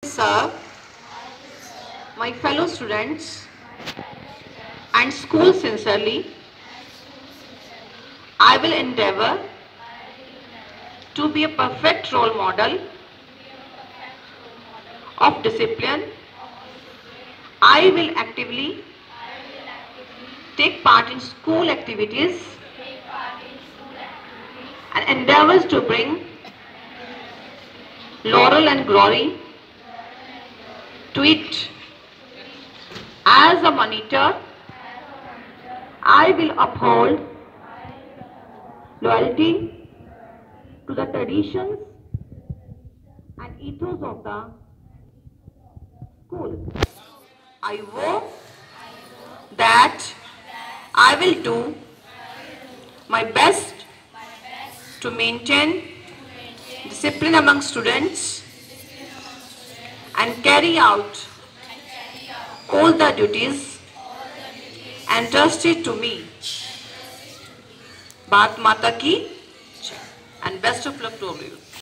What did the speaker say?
Sir, my fellow students and school sincerely, I will endeavor to be a perfect role model of discipline. I will actively take part in school activities and endeavors to bring laurel and glory to it. As a monitor, I will uphold loyalty to the traditions and ethos of the school. I vow that I will do my best to maintain discipline among students and carry out all the duties entrusted to me. Bharat Mata ki Jai, and best of luck to all of you.